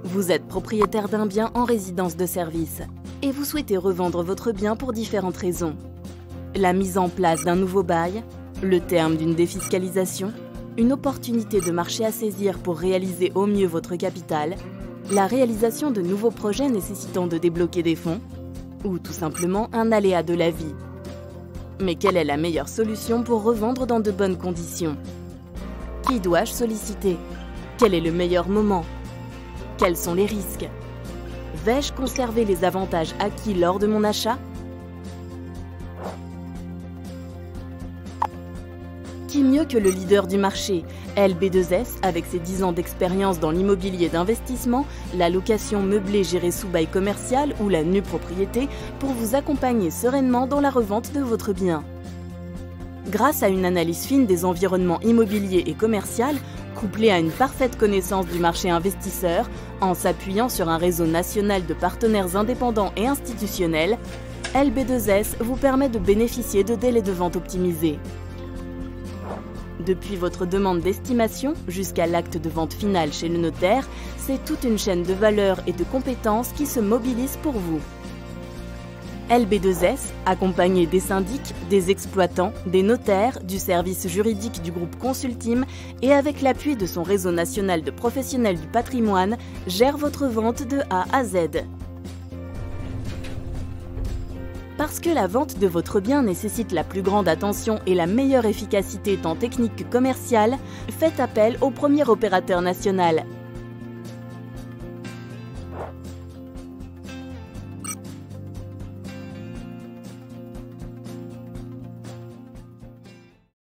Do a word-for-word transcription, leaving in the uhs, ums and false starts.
Vous êtes propriétaire d'un bien en résidence de service et vous souhaitez revendre votre bien pour différentes raisons. La mise en place d'un nouveau bail, le terme d'une défiscalisation, une opportunité de marché à saisir pour réaliser au mieux votre capital, la réalisation de nouveaux projets nécessitant de débloquer des fonds, ou tout simplement un aléa de la vie. Mais quelle est la meilleure solution pour revendre dans de bonnes conditions? Qui dois-je solliciter? Quel est le meilleur moment? Quels sont les risques? Vais-je conserver les avantages acquis lors de mon achat? Qui mieux que le leader du marché, L B deux S, avec ses dix ans d'expérience dans l'immobilier d'investissement, la location meublée gérée sous bail commercial ou la nue propriété, pour vous accompagner sereinement dans la revente de votre bien. Grâce à une analyse fine des environnements immobiliers et commerciaux, couplée à une parfaite connaissance du marché investisseur, en s'appuyant sur un réseau national de partenaires indépendants et institutionnels, L B deux S vous permet de bénéficier de délais de vente optimisés. Depuis votre demande d'estimation jusqu'à l'acte de vente finale chez le notaire, c'est toute une chaîne de valeur et de compétences qui se mobilise pour vous. L B deux S, accompagné des syndics, des exploitants, des notaires, du service juridique du groupe Consultim et avec l'appui de son réseau national de professionnels du patrimoine, gère votre vente de A à Z. Parce que la vente de votre bien nécessite la plus grande attention et la meilleure efficacité tant technique que commerciale, faites appel au premier opérateur national,